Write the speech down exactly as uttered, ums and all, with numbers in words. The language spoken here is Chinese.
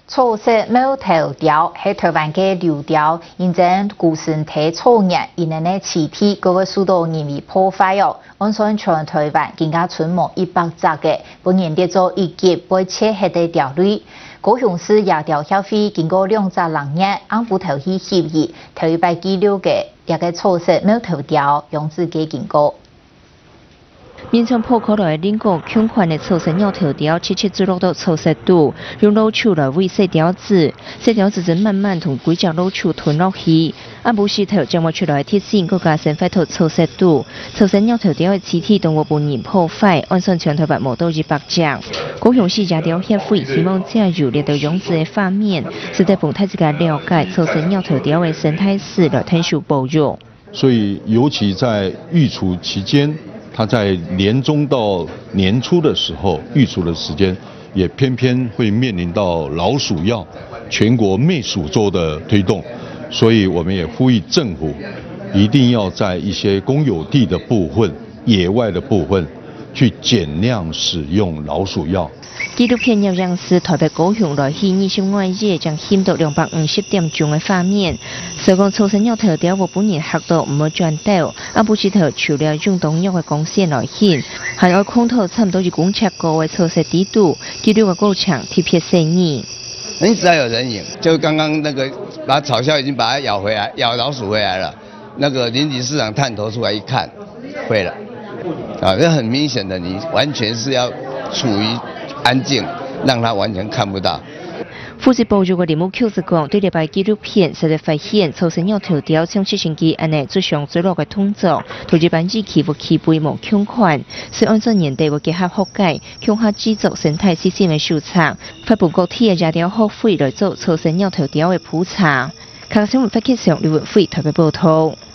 草色猫头雕係台灣嘅流調，現正古生體草葉，因為呢氣體嗰個速度容易破壞哦。按算全台灣更加存冇一百隻嘅，本年跌咗一級被切黑嘅條類。高雄市野鳥協會經過兩隻人日，按部頭去協議，頭一百記錄嘅一個草色貓頭雕，用自己經過。面向破口來領過強款的草色鳥頭雕，切切墜落到草色度，用老鼠來餵細雕子，細雕子就慢慢同幾隻老鼠吞落去。阿布石頭將我出來鐵線，個加成快到草色度，草色鳥頭雕的屍體動物本然破壞，按算全台灣冇到一百隻。高雄市野鳥協會希望借由列到用字的畫面，使得本太自家了解草色鳥頭雕的生態史來探索保育。 所以，尤其在育雛期間。它在年中到年初的時候，育雛的時間也偏偏會面臨到老鼠藥全國滅鼠週的推動，所以我們也呼籲政府一定要在一些公有地的部分、野外的部分去減量使用老鼠藥。 紀錄片要讓是台北高雄來去二十外夜將牽到兩百五十點鐘的畫面，所講草色鳥頭雕我本年學到唔好轉到，阿布石頭除了用動藥的光線來顯，還有空頭差唔多一公尺高的草色地圖，紀錄的過程特別細膩。 你只要有人影，就剛剛那個把草鴞已經把它咬回來，咬老鼠回來了，那個臨時市長探頭出來一看，會了，啊，這很明顯的，你完全是要處於安靜，讓他完全看不到。 負責保育嘅林務 Q 就講，對呢部紀錄片實在發現草色鳥頭雕像七星期安尼最上最落嘅動作，同日本之起伏起背無強款，所以按照年代嘅結合學解，強化製作生態資訊嘅收藏，發布國體嘅野鳥學會來做草色鳥頭雕嘅普查。卡新聞發揭上劉文輝台北報道。